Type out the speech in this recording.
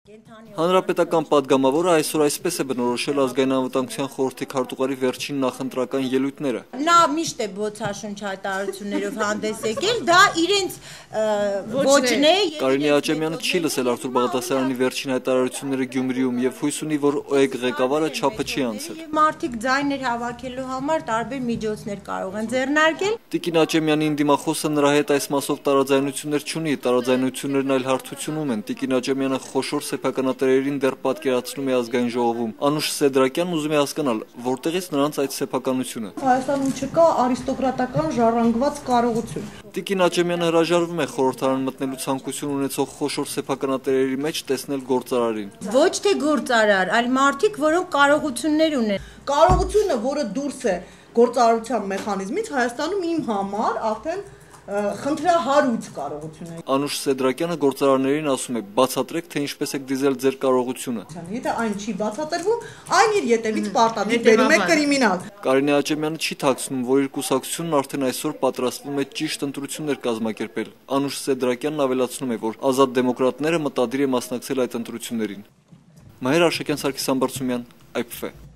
Հանրապետական պատգամավորը այսօր այսպես է բնորոշել ազգային անվտանգության խորհրդի քարտուղարի վերջին նախընտրական ելույթները։ Նա միշտ է բոցաշունչ հայտարարություններով հանդես եկել, դա իրենց ոճն է։ Կարինե Աճեմյանը չի լսել Արթուր Բաղդասարյանի վերջին հայտարարությունները Գյումրիում եւ հույս ունի, որ ՕԵԿ ղեկավարը չափը չի անցել։ Մարդիկ ձայներ հավաքելու համար տարբեր միջոցներ կարող են ձեռնարկել։ Տիկին Աճեմյանի դիմախոսը նրա հետ այս մասով տարաձայնություններ չունի, տարաձայնություններն այլ հարթությունում են։ Տիկին Աճեմյանը խոշոր սեփականատերերին դեռ պատկերացնում է ազգային ժողովում։ Անուշ Սեդրակյանն ուզում է հասկանալ, որտեղից նրանց այդ սեփականությունը։ Հայաստանում չկա արիստոկրատական ժառանգված կարողություն։ Տիկին Աճեմյանը հրաժարվում է խորհրդարան մտնելու ցանկություն ունեցող խոշոր սեփականատերերի մեջ տեսնել գործարարին։ Ոչ թե գործարար, այլ մարդիկ, որոնք կարողություններ ունեն։ Կարողությունը, որը դուրս է գործարարության մեխանիզմից, Հայաստանում իմ համար արդեն խնդրահարույց կարողություն է։ Անուշ Սեդրակյանը գործարարներին ասում է. բացատրեք, թե ինչպես եք դիզել ձեր կարողությունը։ Եթե այն չի բացատրվում, այն իր ետևից պարտադիր բերում է կրիմինալ։ Կարինե Աճեմյանը չի թաքցնում, որ իր կուսակցությունն արդեն այսօր պատրաստվում է ճիշտ ընտրություններ կազմակերպել։ Անուշ Սեդրակյանն ավելացնում է, որ ազատ դեմոկրատները մտադիր է մասնակցել այդ ընտրություններին։ Մայր Արշակյան, Սարգիս Ամբարձումյան, IPF